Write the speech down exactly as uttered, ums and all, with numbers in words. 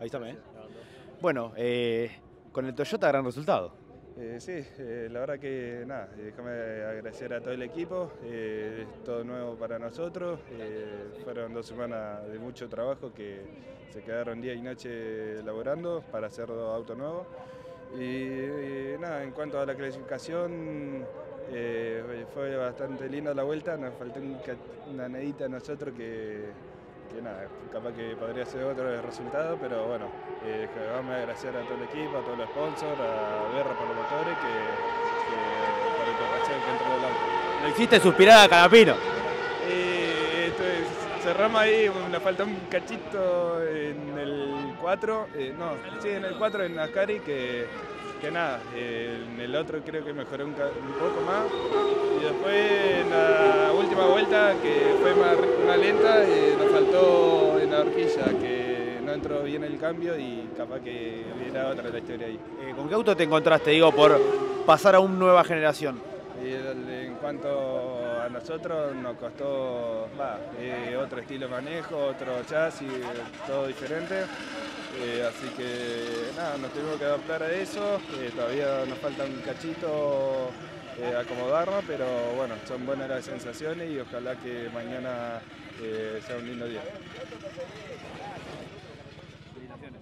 Avísame. ¿eh? Bueno, eh, con el Toyota gran resultado. Eh, sí, eh, la verdad que nada, eh, déjame agradecer a todo el equipo, eh, es todo nuevo para nosotros, eh, fueron dos semanas de mucho trabajo que se quedaron día y noche laborando para hacer auto nuevo. Y, y nada, en cuanto a la clasificación, eh, fue bastante linda la vuelta, nos faltó un, una nedita a nosotros que... que nada, capaz que podría ser otro resultado, pero bueno, eh, vamos a agradecer a todo el equipo, a todos los sponsors, a Berra por los motores, que, que por el corracción que entró el auto. Lo hiciste suspirar a Canapino. Eh, esto es, cerramos ahí, nos faltó un cachito en el cuatro, eh, no, sí, en el cuatro en Ascari, que, que nada, eh, en el otro creo que mejoró un, un poco más, y después en la última vuelta, que fue más, más lenta, eh, nos faltó en la horquilla, que no entró bien el cambio y capaz que era otra la historia ahí. Eh, ¿Con qué auto te encontraste, digo, por pasar a una nueva generación? Y en cuanto a nosotros, nos costó va, eh, otro estilo de manejo, otro chasis, todo diferente. Eh, así que nada, nos tuvimos que adaptar a eso. Eh, todavía nos falta un cachito eh, acomodarnos, pero bueno, son buenas las sensaciones y ojalá que mañana eh, sea un lindo día.